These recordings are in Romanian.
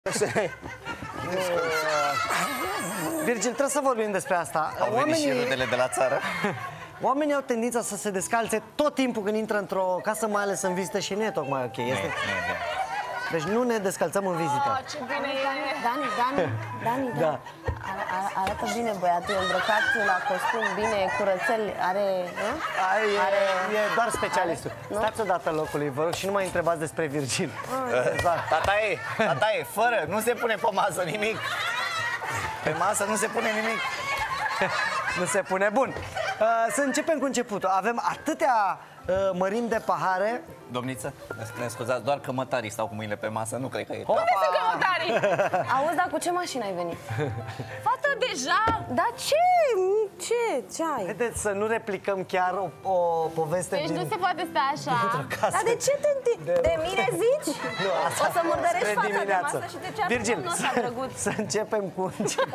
Virgil, trebuie să vorbim despre asta. Au venit și rudele de la țară. Oamenii au tendința să se descalțe tot timpul când intră într-o casă, mai ales în vizită, și nu e tocmai ok. Deci nu ne descalțăm în vizită. Ce bine e! Dani, Da. arată bine băiatul, e îmbrăcat la costum, bine, curățel, are... E doar specialistul. Stați odată locului, vă rog, și nu mai întrebați despre Virgil. Tata e, fără, nu se pune pe masă nimic. Pe masă nu se pune nimic. Nu se pune. Bun. Să începem cu începutul. Avem atâtea mărimi de pahare. Domniță, ne scuzați, doar că mătarii stau cu mâinile pe masă, nu cred că e. Unde sunt cămătarii? Auzi, dar cu ce mașină ai venit? Fată, deja? Dar ce? Ce ai? Haideți să nu replicăm chiar o poveste Deci din... nu se poate sta așa. casă. Dar de ce de mine zici? Nu, asta O să murdărești spre fața de dimineață. masă și de ce Virgil, domnul ăsta drăguț? să începem cu...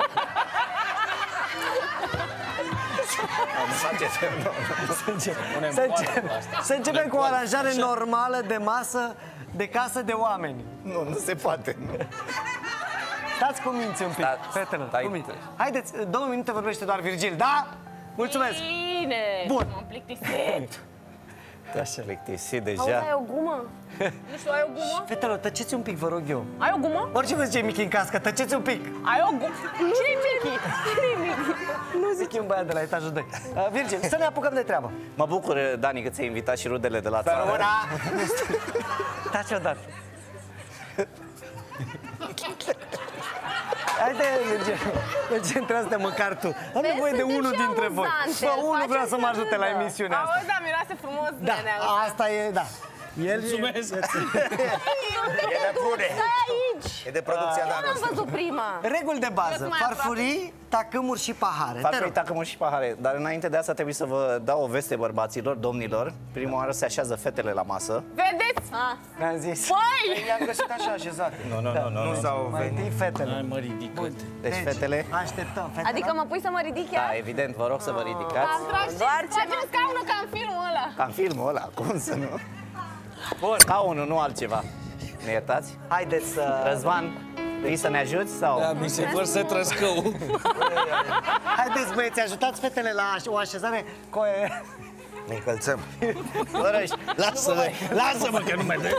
Să începem cu o aranjare normală de masă, de casă de oameni. Nu se poate. Stați cu minți un pic, fetelor, cu minți. Haideți, 2 minute vorbește doar Virgil, da? Mulțumesc! Bine! Bun. M-am plictisit. Așa plictisit Auzi, deja. ai o gumă? Nu știu, ai o gumă? Fetelor, tăceți un pic, vă rog eu. Ai o gumă? Orice vă zice Michi în cască, tăceți un pic. Ai o gumă? Ce-i Michi? Nu zic un băiat de la etajul 2. Virgil, să ne apucăm de treabă. Mă bucur, Dani, că ți-ai invitat și rudele de la țară. Taci odată. Haide, concentrați-te măcar tu. Am nevoie de unul dintre voi. Bă, unul vrea să mă ajute la emisiunea asta. Auzi, da, miroase frumos. Da, asta e, da. El Mulțumesc. E de bune. Stai aici! E de producția Nu am noastră. văzut prima. reguli de bază. mai Farfurii, tacâmuri și pahare. Te Farfurii, rog. tacămuri și pahare. Dar înainte de asta trebuie să vă dau o veste, bărbaților, domnilor. Prima oară se așează fetele la masă. Vedeți? Mi-am zis. Păi! I-am găsit așa așezate. Nu s-au Mai întâi fetele. Hai mă ridic. Deci fetele... Așteptăm, fetele. Adică mă pui să mă ridic chiar? Da, evident, vă rog să vă ridicați. Am tras Doar și ce facem scaunul ca în filmul ăla. Ca în filmul ăla, cum să nu? Bun. Ca unul, nu altceva. Ne iertați? Haideți să... Răzvan, vrei să ne ajuți sau? Da, mi se vărsă trăscău. Haideți, băieți, ajutați fetele la o așezare Ne încălțăm. Lasă-mă că nu mai dă.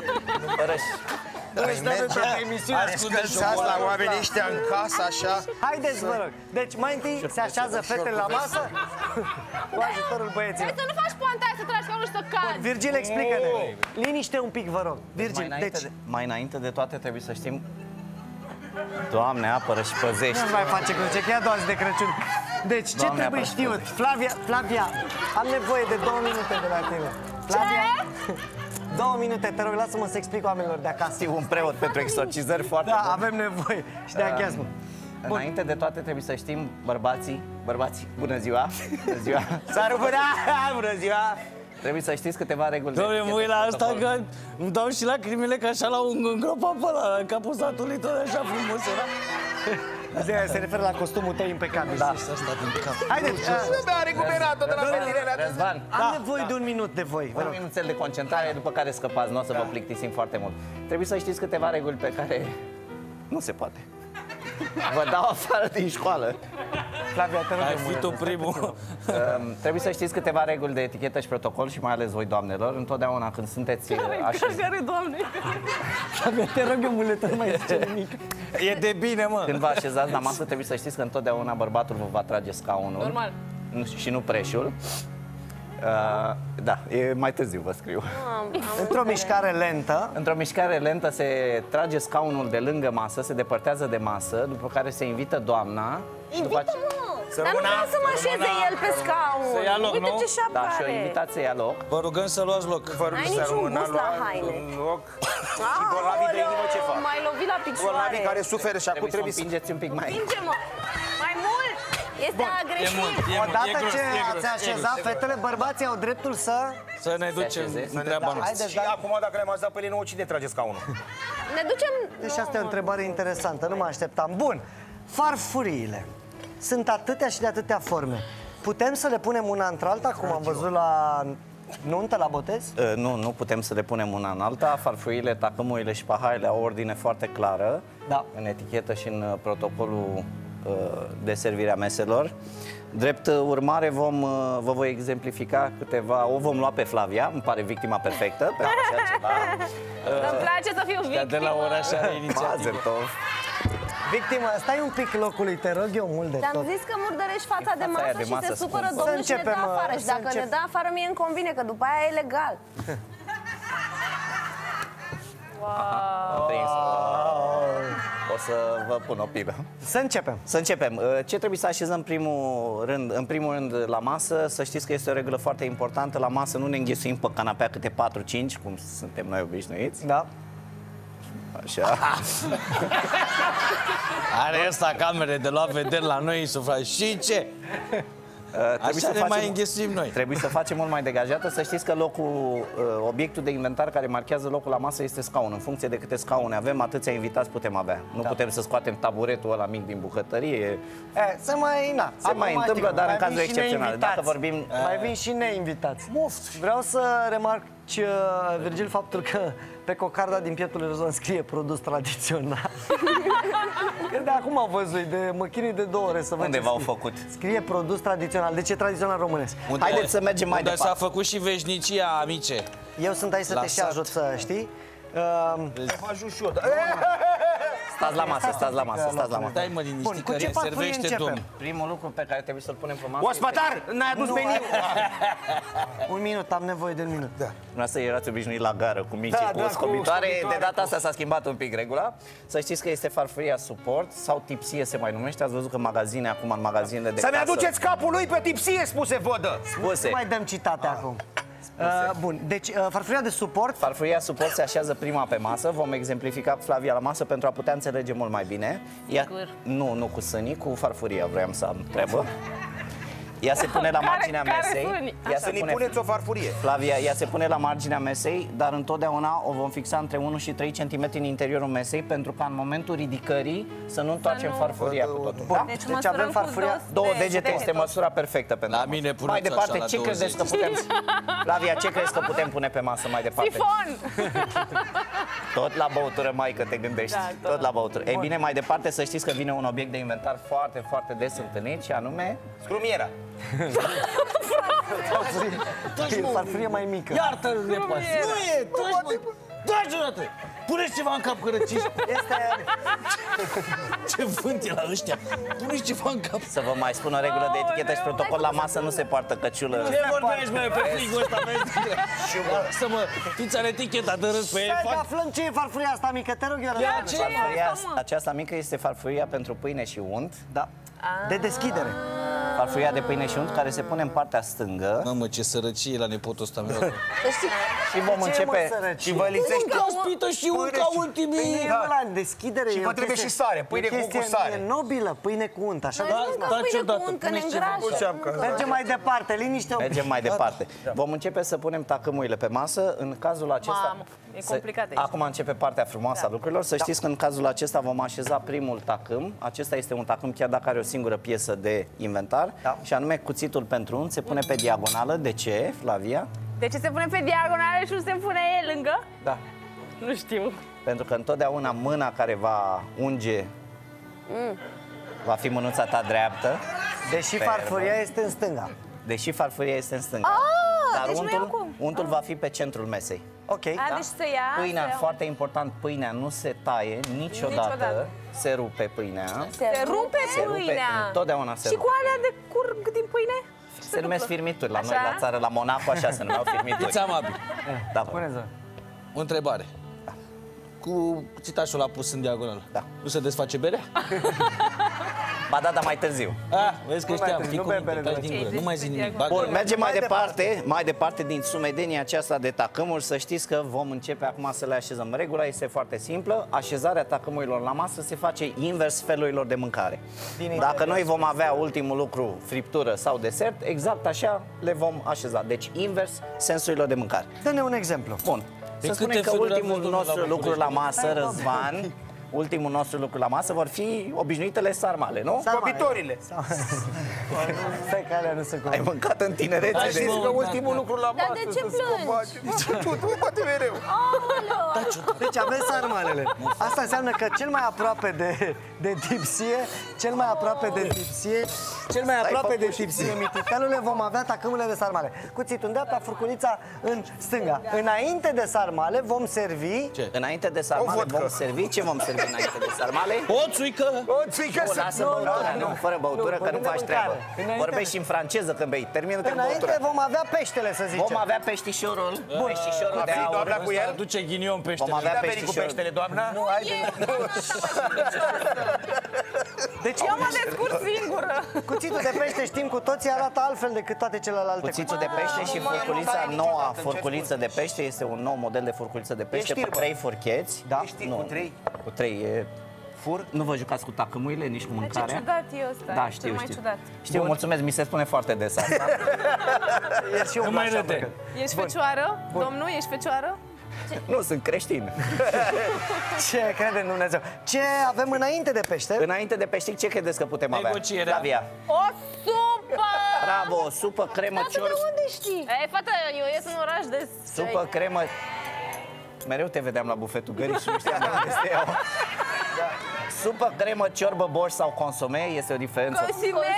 Ascultați la oamenii ăștia în casă, așa. Haideți, vă rog. Deci, mai întâi se așează fetele la masă cu ajutorul băieților. Vrei să nu faci poanta aia, să tragi scaunul și să cazi. Virgil, explică-ne. Liniște un pic, vă rog. Virgil, deci... Mai înainte de toate trebuie să știm. Doamne, apără și păzești. Nu mai face cruce, că e a doua zi de Crăciun. Deci, ce Doamne, trebuie apără și știut? Flavia, am nevoie de 2 minute de la tine. Flavia, 2 minute, te rog, lasă-mă să explic oamenilor de acasă. Un preot pentru exorcizări foarte Da, bun. avem nevoie și de aghiazmă. Înainte de toate trebuie să știm, bărbații, bună ziua, bună ziua, bună ziua. Trebuie să știți câteva reguli. Doamne, mă uit la asta că îmi dau și lacrimile ca așa la un îngropat pe ăla, în capul satului, tot așa frumos era. Se referă la costumul tău impecabil. Da. Haideți, Mi-a recuperat-o de la fetele. Răzvan, am nevoie de 1 minut de voi. Vă un rog. minuțel de concentrare, după care scăpați, nu o să vă plictisim foarte mult. Trebuie să știți câteva reguli pe care nu se poate. Vă dau afară din școală. Flavia, te rog. Ai eu fi mult. tu primul. Trebuie să știți câteva reguli de etichetă și protocol și mai ales voi, doamnelor, întotdeauna când sunteți Care, Doamne? Flavia, te rog eu muletă, nu mai zice nimic. E de bine, mă. Când vă așezați la masă, trebuie să știți că întotdeauna bărbatul vă va trage scaunul. Normal. Și nu preșul. Da, e mai târziu, vă scriu. Într-o mișcare lentă. Într-o mișcare lentă se trage scaunul de lângă masă, se depărtează de masă, după care se invită doamna. Și după aceea... Dar nu vreau să mă așeze el pe scaun. Să ia loc, Uite nu? ce șapcă Da, și o are. invitați să ia loc. Vă rugăm să luați loc. N-ai niciun gust la haine. Și bolnavii de inimă ce fac? M-ai lovit la picioare. Bolnavii care suferă și acum Trebuie să trebuie să... împingeți un pic mai... Împinge-mă. Mai mult. Este agresiv. Odată ce ați așezat fetele, băărbații au dreptul să... Să ne ducem în treaba noastră. Haideți, Și acum dacă le-am așezat pe lină, cine trage scaunul? Ne ducem... Deci asta e o întrebare interesantă, nu mă așteptam. Bun, farfuriile sunt atâtea și de atâtea forme. Putem să le punem una într-alta, cum am văzut la Nuntă la botez? Nu putem să le punem una în alta. Farfuriile, tacâmurile și paharele au ordine foarte clară în etichetă și în protocolul de servire a meselor. Drept urmare, vă voi exemplifica câteva. O vom lua pe Flavia, îmi pare victima perfectă pentru așa ceva. Îmi place să fiu victimă. De la oraș are inițiativă. Mazertov. Victima, stai un pic locului, te rog eu mult de Te-am tot. zis că murdărești fața de fața aia masă de și masă se supără scumpă. domnul Să și ne dă începem, afară. Și să dacă ne încep. dă afară, mie îmi convine, că după aia e legal. O să vă pun o pilă. Să începem. Să începem. Ce trebuie să așezăm în primul rând la masă? Să știți că este o regulă foarte importantă. La masă nu ne înghesuim pe canapea câte 4-5, cum suntem noi obișnuiți. Da. Așa. Are ăsta camere de luat vederi la noi în sufragerie. Și ce? Așa ne mai înghesuim noi. Trebuie să facem mult mai degajată. Să știți că obiectul de inventar care marchează locul la masă este scaun. În funcție de câte scaune avem, atâția invitați putem avea. Nu putem să scoatem taburetul ăla mic din bucătărie. Se mai întâmplă, dar în cazuri excepționale. Dacă Dacă vorbim... Mai vin și neinvitați. Vreau să remarc, Virgil, faptul că pe cocarda din pieptul lui Răzvan scrie produs tradițional. Că de acum am văzut, mă chinui de 2 ore să văd. Unde ce v-au scrie. făcut? Scrie produs tradițional. Deci e tradițional românesc. Haideți să mergem mai Unde departe. s-a făcut și veșnicia, amice. Eu sunt aici să te și Lăsat. ajut să știi. Vă ajut și eu. Stați la masă, stați la masă, stați la masă. Dai mă Bun, liniștit cu că ce ne farfurie servește începem? domnul. Primul lucru pe care trebuie să-l punem pe masă... Ospătar, n-ai adus meniu. Un minut, am nevoie de un minut. Noastră erați obișnuit la gară cu mici, cu cu scobitoare. scobitoare, De data asta s-a schimbat un pic regula. Să știți că este farfuria suport sau tipsie se mai numește. Ați văzut că magazine, acum în magazinele de Să-mi casă... aduceți capul lui pe tipsie, spuse vodă. Spuse. Nu mai dăm citate acum. Bun, deci farfuria de suport. Farfuria suport se așează prima pe masă. Vom exemplifica cu Flavia la masă pentru a putea înțelege mult mai bine. Nu cu sânii, cu farfuria vreau să am treabă. Ea se pune la marginea mesei. Să ne puneți o farfurie. Flavia, ea se pune la marginea mesei, dar întotdeauna o vom fixa între 1 și 3 cm în interiorul mesei, pentru ca în momentul ridicării să nu întoarcem farfuria cu totul. Da? Deci avem farfuria. 2 degete este măsura perfectă pentru La masă. mine puneți Mai departe, așa, la ce credeți 20? că putem... Flavia, ce crezi că putem pune pe masă mai departe? Sifon! Tot la băutură, mai că te gândești. Da, tot la băutură. Ei bine, mai departe să știți că vine un obiect de inventar foarte, foarte des întâlnit, și anume... Scrumiera. Farfurie mai mică. Iartă-l, nepoate. Nu e, tragi, mă. Tragi odată. Puneți ceva în cap, că răciți. Este... Ce vânt e la ăștia. Puneți ceva în cap. Să vă mai spun o regulă de etichetă și protocol: la masă nu se poartă căciulă. Ce vorbești, mă, pe frigul ăsta, vezi? Să mă, fiți are eticheta de râs pe ei. Hai că aflăm ce e farfuria asta mică, te rog eu. Farfuria aceasta mică este farfuria pentru pâine și unt. Da. De deschidere. Farfuria de pâine și unt care se pune în partea stângă. Mamă, ce sărăcie la nepotul ăsta meu. Și vom începe... Și vă lipsește. Ca spită și un ca ultimii. Pâine la deschidere. Și e vă o trebuie chestie- și sare, pâine e o cu chestie sare. nobilă, pâine cu unt, așa. Noi nu mâncăm pâine ciudată, cu unt, că ne puneți ceva. îngrașă. Mergem mai departe, liniște. Mergem mai departe. Vom începe să punem tacâmurile pe masă. În cazul acesta... Mamă, e complicat aici. Acum începe partea frumoasă a lucrurilor. Să știți că în cazul acesta vom așeza primul tacâm. Acesta este un tacâm chiar dacă are o singură piesă de inventar. Și anume cuțitul pentru unt se pune pe diagonală. De ce, Flavia? De ce se pune pe diagonale și nu se pune el lângă? Da. Nu știu. Pentru că întotdeauna mâna care va unge va fi mânuța ta dreaptă. Deși Pe farfuria este în stânga. Deși farfuria este în stânga. Dar deci nu e untul, acum. untul va fi pe centrul mesei. Ok. Deci să ia... Pâinea, să ia- foarte important, pâinea nu se taie niciodată. Niciodată. Se rupe pâinea. Se rupe Se rupe, pâinea. întotdeauna se Și rupe. cu alea de curg din pâine? Se numesc firmituri. La noi, Așa? la țară, la Monaco, așa se numeau firmituri. Fiți amabil. Da, Puneți-o. O întrebare. Cu cuțitașul ăla pus în diagonală. Da. Nu se desface berea? Ba da, dar mai târziu. Vezi că știam, fii nu cu bea minte, bere taci de din la gură, nu mai zi nimic. Bun, mergem mai departe. mai departe din sumedenia aceasta de tacâmuri. Să știți că vom începe acum să le așezăm. Regula este foarte simplă. Așezarea tacâmurilor la masă se face invers felurilor de mâncare. Dacă noi vom avea ultimul lucru, friptură sau desert, exact așa le vom așeza. Deci invers sensurilor de mâncare. Dă-ne un exemplu. Bun. Să câte spunem că feluri ultimul aveți, domnule, nostru la lucru la București? masă, Răzvan, ultimul nostru lucru la masă vor fi obișnuitele sarmale, nu? Copitorile. Stai că alea nu se Ai mâncat în tinerețe de... Știți că ultimul lucru la masă... Dar de ce plângi? Tu poate mereu. Deci avem sarmalele. Asta înseamnă că cel mai aproape de tipsie, cel mai aproape de tipsie, mititelule, vom avea tacâmurile de sarmale. Cuțitul în dreapta, furculița în stânga. Înainte de sarmale vom servi... Ce? Înainte de sarmale vom servi. Ce vom servi înainte de sarmale? O țuică! O țuică Nu, lasă băutura, nu, fără băutură, că nu faci treabă. Vorbești și în franceză când bei. Termină-te în băutură. Înainte vom avea peștele, să zicem. Vom avea peștișorul. Peștișorul de aur. doamna cu el? Duce ghinion pește. Vom avea Da, veni cu peștișorul. peștele, doamna? Nu, Deci Eu mă descurc singură. cuțitul de pește, știm cu toții, arată altfel decât toate celelalte. Cuțitul de pește și furculița, noua furculiță de pește, este un nou model de furculiță de pește cu 3 furcheți. Da? Știi, cu 3? Cu 3 e... Nu vă jucați cu tacâmurile, nici cu Ce mâncarea? ciudat e ăsta. Da, e știu, cel mai știu. ciudat. Știu, mulțumesc, mi se spune foarte des asta. E și eu Nu mai râde. Ești fecioară? Domnul, ești fecioară? Nu, sunt creștin. Ce crede în Dumnezeu? Ce avem înainte de pește? Înainte de pește, ce credeți că putem avea? Negocierea. Flavia. O supă! Bravo, o supă, cremă, Dar de ciorb, unde știi? Ei, fată, eu ies în oraș de... supă, cremă. Mereu te vedeam la bufetul gării și nu știam de unde să te iau. Supă, cremă, ciorbă, borș sau consome, este o diferență. Consime!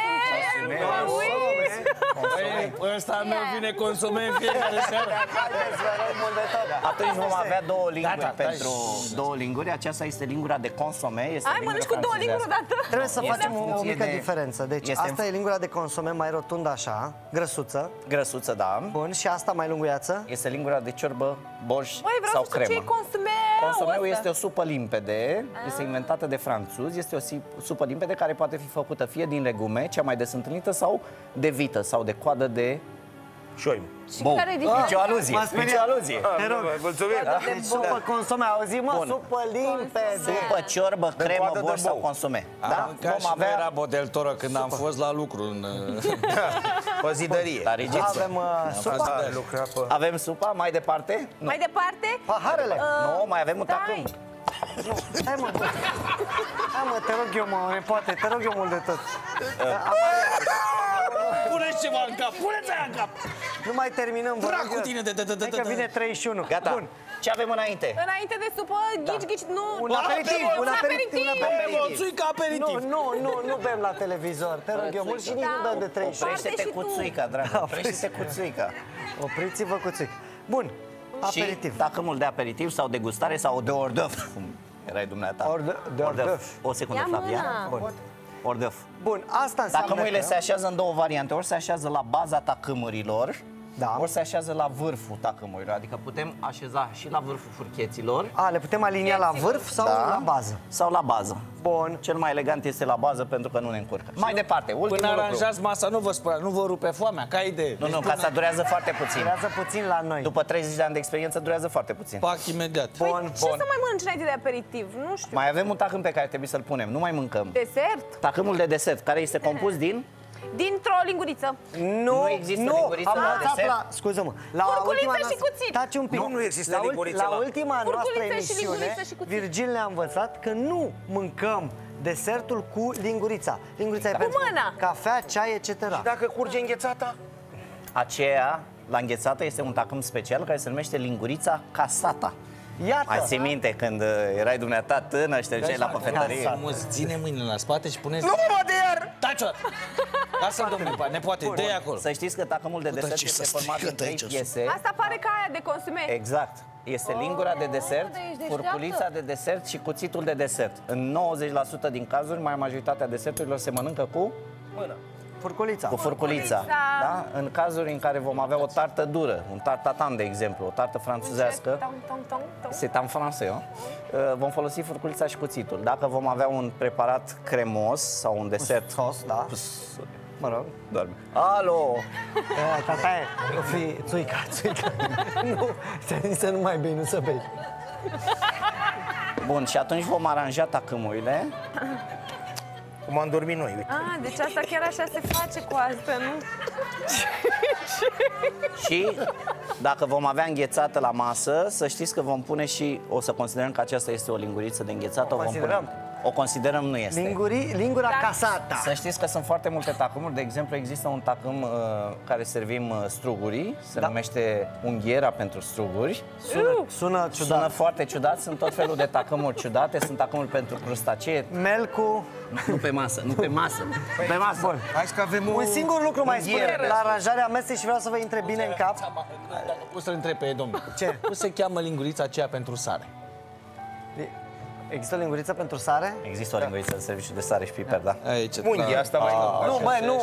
Păi, ăsta meu vine consome în fiecare seară. Atunci vom avea două linguri Gata, pentru două linguri. Aceasta este lingura de consome. Este Ai, o mănânci lingură cu două linguri franțuzească. odată? Trebuie să Este facem în o funcție mică de- diferență. Deci este asta e lingura de consome mai rotundă așa, grăsuță. Grăsuță, da. Bun, și asta mai lunguiață. Este lingura de ciorbă, borș Băi, vreau sau să știu ce e cremă. consumeu Consomeu ăsta. este o supă limpede, este inventată de franțuzi, este o supă limpede care poate fi făcută fie din legume, cea mai des întâlnită, sau de vită sau de coadă de Șoim. Și bou. care e diferența? Nici o aluzie, M-a speriat. nici o aluzie. Te rog. Mulțumim. Deci supă consome, auzi mă, Bun. supă limpede. Supă, ciorbă, cremă, coadă de borș sau bou. consume. Da? Da? Ca și Vom avea... era avea Bodel Toro când am fost la lucru în... O zidărie. la Regiță. Avem supa, Lucra pe... Avem supa, mai departe? Nu. Mai departe? paharele. Nu, mai avem un tacâm. Hai mă, bă. Hai mă, te rog eu mă, nepoate, te rog eu mult de tot. Puneți ceva în cap, puneți aia în cap! Nu mai terminăm, vă rog Dracu eu. tine, Hai că vine 31. Gata. Bun. Ce avem înainte? Înainte de supă, ghici, nu... Un aperitiv, un aperitiv, un aperitiv. O țuică aperitiv! Nu bem la televizor, te rog eu mult și nici nu dăm de 31. Oprește-te și cu tu. țuica, dragă, oprește-te cu țuica. Opriți-vă cu țic. Bun, Și aperitiv. tacâmul de aperitiv sau de gustare sau de ordăf, cum erai dumneata. De ordăf. O secundă, Ia Flavia. mâna. Bun. Ordăf. Bun, asta înseamnă Tacâmurile că... se așează în două variante. Ori se așează la baza tacâmurilor, Da. ori se așează la vârful tacâmurilor. Adică putem așeza și la vârful furcheților, A, le putem alinia la vârf sau la bază? sau la bază. Bun. Cel mai elegant este la bază pentru că nu ne încurcă. Mai departe, ultimul Până lucru. aranjați masa, nu vă spărați, nu vă rupe foamea, ca idee. Nu, nu, că asta durează foarte puțin. Durează puțin la noi. După 30 de ani de experiență durează foarte puțin. Pac imediat. Bun, Ce să mai mănânci înainte de aperitiv? Nu știu. Mai avem un tacâm pe care trebuie să-l punem, nu mai mâncăm. Desert? Tacâmul de desert, care este compus din... Dintr-o linguriță. Nu există linguriță am la învățat desert. la, scuză-mă, la Furculiță ultima și noastră, cuțit. taci un pic. Nu există la, linguriță la la- ultima noastră Furculiță și emisiune, linguriță și cuțit. Virgil ne-a învățat că nu mâncăm desertul cu lingurița. Lingurița e Cu pentru mâna. cafea, ceai, etc. Dacă curge înghețata? Aceea, la înghețată, este un tacâm special care se numește lingurița casata. Iată. Mai ții minte când erai dumneata tânăr și te duceai la păfetărie? Frumos, ține mâinile la spate și puneți... Nu mă de iar! Taci-o! Lasă-l, domnule, ne poate, dă-i acolo. Să știți că tacâmul de desert ce este să format din strigăt 3 aici, piese. Asta pare ca aia de consume. Exact. Este lingura de desert, dar ești deșteaptă. furculița de desert și cuțitul de desert. În 90% din cazuri, mai majoritatea deserturilor se mănâncă cu Furculița. furculița. Da? În cazuri în care vom avea o tartă dură, un tartatan, de exemplu, o tartă franțuzească, Tong, tong, tong, tong. c'est en français, vom folosi furculița și cuțitul. Dacă vom avea un preparat cremos sau un desert... Sos, da. Mă rog. Doarme. Alo! Tataie, o fi țuica. Nu, ți-am zis să nu mai bei, nu să bei. Bun, și atunci vom aranja tacâmurile. Cum am dormit noi, uite. Ah, deci asta chiar așa se face cu asta, nu? Și Dacă vom avea înghețată la masă, să știți că vom pune și, o să considerăm că aceasta este o linguriță de înghețată. O considerăm, nu este. Lingura casata. Să știți că sunt foarte multe tacâmuri. De exemplu, există un tacâm care servim strugurii, se numește unghiera pentru struguri. Sună ciudat. Sună foarte ciudat, sunt tot felul de tacâmuri ciudate, sunt tacâmuri pentru crustacee. Melcu. Nu pe masă, nu pe masă. Pe masă. Bun. Hai că avem Un singur lucru mai spune la aranjarea mesei și vreau să vă intre bine în cap. Dacă pot să-l întreb pe domnul. Ce? Cum se cheamă lingurița aceea pentru sare? Există o linguriță pentru sare? Există o linguriță de serviciu de sare și piper, da. Aici, Unghii, asta mai Nu, băi, nu.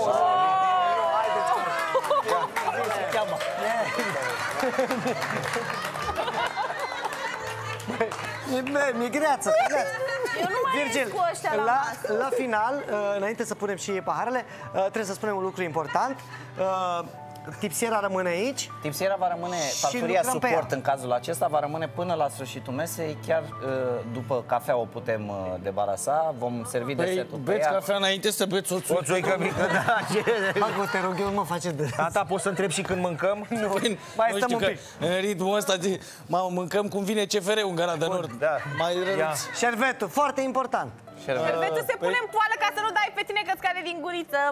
Mi-e greață. Eu nu mai Virgil, ies cu ăștia la masă. la final, înainte să punem și paharele, trebuie să spunem un lucru important. Tipsiera rămâne aici. Tipsiera va rămâne, farfuria lucrăm pe suport ea. în cazul acesta va rămâne până la sfârșitul mesei, chiar după cafea o putem debarasa, vom servi desertul pe Beți ea. cafea înainte să beți o țuică. O țuică mică, da. Acum te rog, eu nu mă face de... Tata, poți să întreb și când mâncăm? Nu. Mai Nu stăm știu un că pic. în ritmul ăsta mâncăm cum vine CFR-ul în Gara de Nord. da. Mai răruț. Șervetul, foarte important. Șervetul se pune în poală ca să nu dai pe tine că-ți cade din guriță.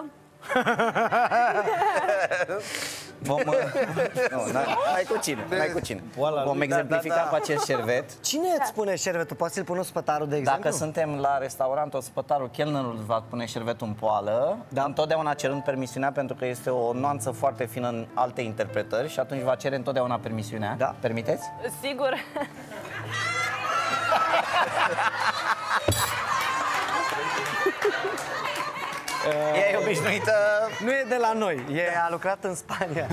N-ai cu cine, n-ai cu cine. Vom exemplifica cu acest șervet. Cine îți spune șervetul? Poate să-l pună spătarul, de exemplu? Dacă suntem la restaurant, ospătarul, chelnerul va pune șervetul în poală, întotdeauna cerând permisiunea, pentru că este o nuanță foarte fină în alte interpretări și atunci va cere întotdeauna permisiunea. Da. Permiteți? Sigur. E obișnuită. Nu e de la noi, a lucrat în Spania.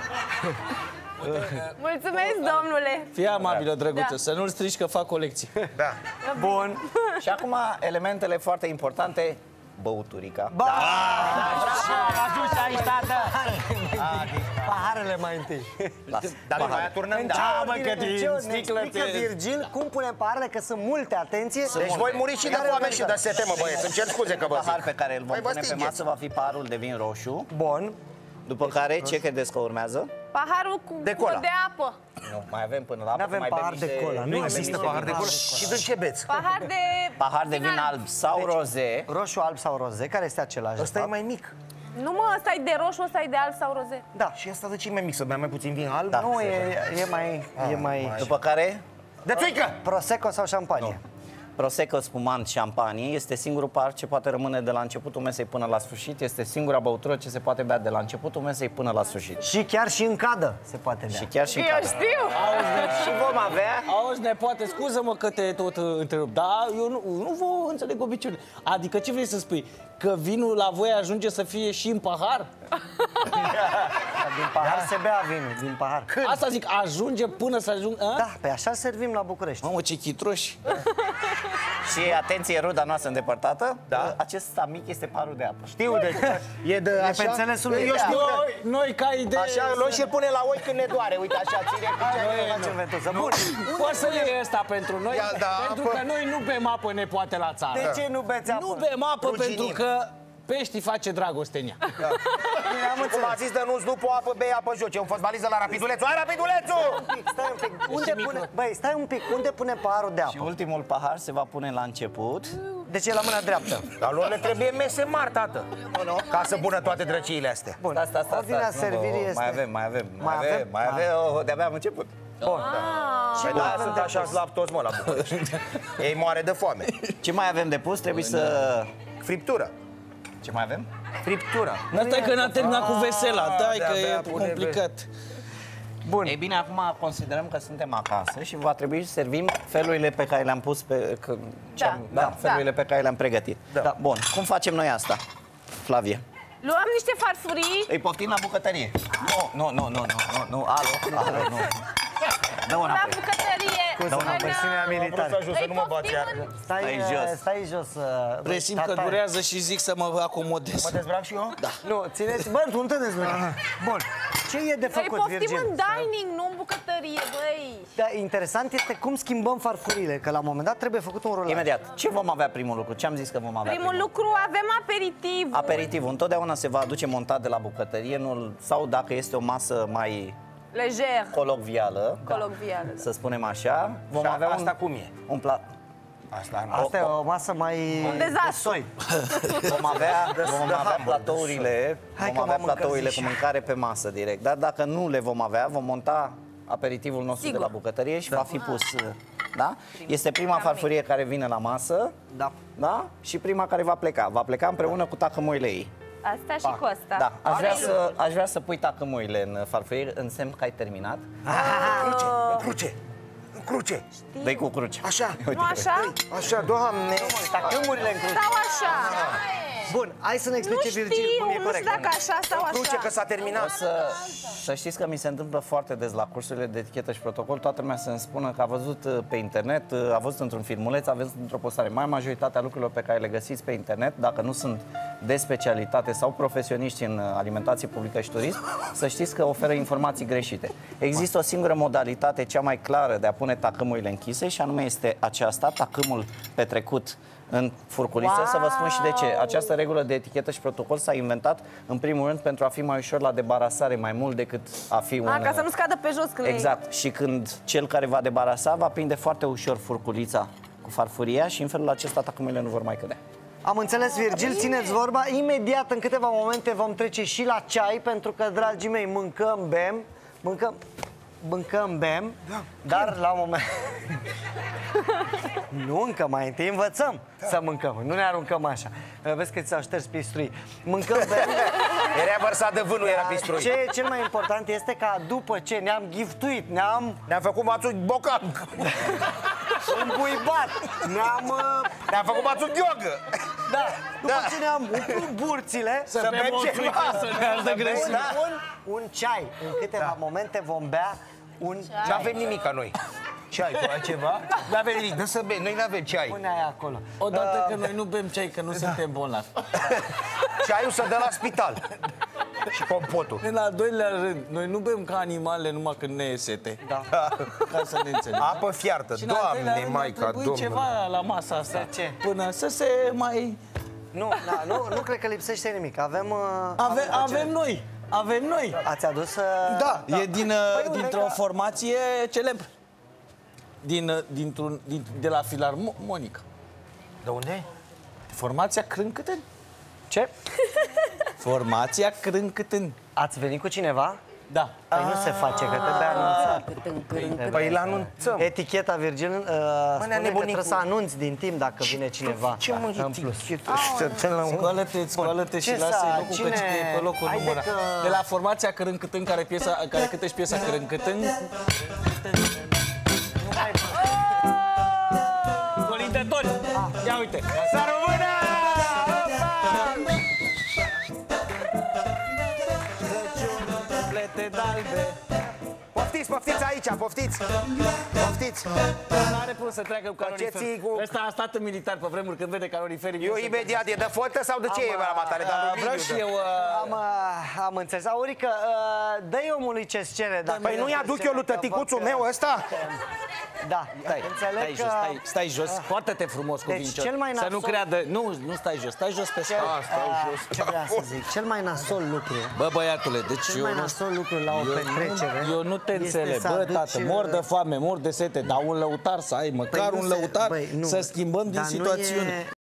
Mulțumesc, domnule. Fii amabilă, drăguță, să nu-l strici că fac colecție. Da. Bun. Și acum elementele foarte importante, băuturica. Paharele mai întâi. Dar mai aturnăm, da. Explică Virgil cum punem paharele, că sunt multe, atenție. Deci voi muri și de foame și de sete, mă băieți. Îmi cer scuze că vă zic. Pahar pe care îl vom Păi vă pune pe stingeți. masă va fi paharul de vin roșu. Bun. După care, ce credeți că urmează? Paharul cu De cola. de apă. Nu, mai avem până la apă. N-avem mai pahar bem de niște- cola, nu Nu există pahar de cola. Și din ce beți? Pahar de... Pahar de vin alb sau roze. Roșu, alb sau roze, care este același? de Ăsta e fapt? mai mic. Nu mă, ăsta e de roșu, ăsta e de alb sau roze. Da. Și asta de ce e mai mic? Să bea mai puțin vin alb? Da. Nu, e mai... După care, De țuică! Prosecco sau șampanie? Prosecco, spumant, șampanie. Este singurul pahar ce poate rămâne de la începutul mesei până la sfârșit. Este singura băutură ce se poate bea de la începutul mesei până la sfârșit. Și chiar și în cadă se poate bea. Și chiar și în Eu cadă. știu. Și vom avea... Auzi, nepoate, scuză-mă că te tot întrerup, dar eu nu vă înțeleg obiceiurile. Adică ce vrei să spui? Că vinul la voi ajunge să fie și în pahar? Din pahar se bea vinul, din pahar. Asta zic, ajunge până să ajungă... Da, pe așa servim la București. Mamă, ce chitroși! Și atenție, ruda noastră îndepărtată. Da. Acest mic este parul de apă. Știu de e de E așa. pe înțelesul lui. Eu știu de... Noi ca idee... Așa, luăm și îl pune la oi când ne doare. Uite așa, ține cu Facem ventoasă. Bun. Poți să iei ăsta pentru noi? Ia, da, Pentru apă. că noi nu bem apă nepoate la țară. De ce nu beți apă? Nu bem apă Ruginim. pentru că peștii face dragoste în ea. Cum a zis Dănuț, după apă, bei apă joce. E un fotbalist de la Rapidulețu. Hai, Rapidulețu! Stai un pic. Unde pune... Băi, stai un pic. Unde pune paharul de Și apă? ultimul pahar se va pune la început. Deci e la mâna dreaptă. Dar lor le trebuie mese mari, tată. Ca să bună toate drăciile astea. Bun. Stai, Ordinea nu, servirii este... Mai avem. Mai avem? Mai avem, de-abia am început. Bun. Păi da, sunt așa slabi toți, mă, la București. Ei moare de foame. Ce mai avem de pus? Trebuie să... Friptură. Ce mai avem? Friptură. Asta e că n-a terminat cu vesela, dai că de-abia e pune complicat. Bun. Ei bine, acum considerăm că suntem acasă și va trebui să servim felurile pe care le-am pus pe... felurile pe care le-am pregătit. Da. Bun, cum facem noi asta, Flavie? Luăm niște farfurii. Îi poftim la bucătărie. Nu, alo, nu. Dă La înapoi. bucătărie. Versiunea militară. Să nu mă bați iar. Stai jos. Presimt că durează și zic să mă acomodez. Mă dezbrac și eu? Da. Nu, țineți... Bă, tu nu te dezbraci. Bun. Ce e de Îi făcut, poftim Virgil? în dining, nu în bucătărie, băi. Da, interesant este cum schimbăm farfurile, că la un moment dat trebuie făcut un rulaj. Imediat. Ce vom avea primul lucru? Ce am zis că vom avea Primul lucru, avem aperitivul. Aperitivul. Întotdeauna se va aduce montat de la bucătărie sau dacă este o masă mai Lejer. colocvială, Colocvială, da. să spunem așa. Vom Și avea asta cum e? un plat. Asta nu. Asta e o masă mai... Un dezastru. de soi. Vom avea platourile, Hai vom că avea m-am platourile cu încălzit. mâncare pe masă direct. Dar dacă nu le vom avea, vom monta aperitivul nostru Sigur. de la bucătărie și va fi pus. Da? Este prima farfurie care vine la masă. Da. Da? Și prima care va pleca. Va pleca împreună cu tacămoile ei. Asta și cu asta. Da, aș vrea să pui tacămoile în farfurie, în semn că ai terminat. În cruce. În cruce. Dă-i cu cruce. Așa. Nu așa? Așa, Doamne. Tacâmurile în cruce. Sau așa? Bun, hai să ne Nu explice știu, Virgil cum e nu corect. știu dacă așa sau Cruce că așa. s-a terminat. Să știți că mi se întâmplă foarte des la cursurile de etichetă și protocol, toată lumea să-mi spună că a văzut pe internet, a văzut într-un filmuleț, a văzut într-o postare. Majoritatea lucrurilor pe care le găsiți pe internet, dacă nu sunt de specialitate sau profesioniști în alimentație publică și turism, să știți că oferă informații greșite. Există o singură modalitate, cea mai clară, de a pune tacâmurile închise și anume este aceasta, tacâmul petrecut în furculiță. Să vă spun și de ce. Această regulă de etichetă și protocol s-a inventat în primul rând pentru a fi mai ușor la debarasare, mai mult decât a fi un... Ca să nu scadă pe jos când Exact. Și când cel care va debarasa va prinde foarte ușor furculița cu farfuria și în felul acesta tacâmurile nu vor mai cădea. Am înțeles, Virgil, țineți vorba. Imediat, în câteva momente, vom trece și la ceai, pentru că, dragii mei, mâncăm, bem, bem, dar la un moment... Nu, încă mai întâi învățăm să mâncăm, nu ne aruncăm așa. Vezi că ți-au șters pistrui. Mâncăm, bem... Era vărsat de vânt, nu era pistrui. Ce e cel mai important este ca după ce ne-am giftuit, ne-am Ne-am făcut mațul bocan. îmbuibat, Ne-am făcut mațul gheogă. Da, după ce ne-am umplut burțile, Să bem ceva. un ceai. În câteva momente vom bea un Nu ceai. avem nimic ca noi. Ceai, tu ai ceva? Nu avem nimic, dă să bem, noi nu avem ceai. Pune aia acolo. Odată că noi nu bem ceai, că nu suntem bolnavi. Ceaiul se dă la spital. Și compotul. În al doilea rând, noi nu bem ca animalele numai când ne e sete. Da. Ca să ne înțelegem. Apă fiartă, Și în al treilea Doamne, rând, Maica, ar trebui Domnule. ceva la masa asta. De ce? Până să se mai... Nu cred că lipsește nimic. Avem Avem noi. Ați adus... Da, e dintr-o uite, formație celebră. De la Filarmonica. De unde? Formația Crâncăteni. Ce? Formația Crâncăteni. Ați venit cu cineva? Da. Păi nu se face, că trebuie anunțat. Păi îl anunțăm. Eticheta, Virgil, spune că nebunit trebuie să anunți din timp dacă vine cineva. Ce mă în plus. Scoală-te și Ce lasă-i să- locul, cine- că e pe locul Haide numărat. că- De la formația Crâncăteni, care cântă și piesa Crâncăteni. Colindatori! Ia uite! Să rămână! Plete d'albe. Poftiți, poftiți aici, poftiți! Poftiți! Nu are cum să treacă cu calorifer. Faceți cu- Ăsta a stat în militar pe vremuri când vede caloriferii. Eu imediat, e de foltă sau de ce e la matare? Vreau și eu... Am înțeles. Aurică, dă-i omului ce-ți cere. Dacă Păi nu-i aduc eu lui tăticuțul meu ăsta? Da, înțeleg că... Stai jos, poartă-te frumos cu Deci, vincior. cel mai Să nu nasol- creadă, nu stai jos, stai jos pe scaun. Ce vreau să zic? Cel mai nasol lucru, Bă, băiatule, deci cel eu mai nu nasol lucru la o petrecere eu nu te este înțeleg. să Bă, aduci, tată, mor de foame, mor de sete, dar un lăutar să ai, măcar nu un se- lăutar băi, nu. să schimbăm din Dar nu situațiune. e-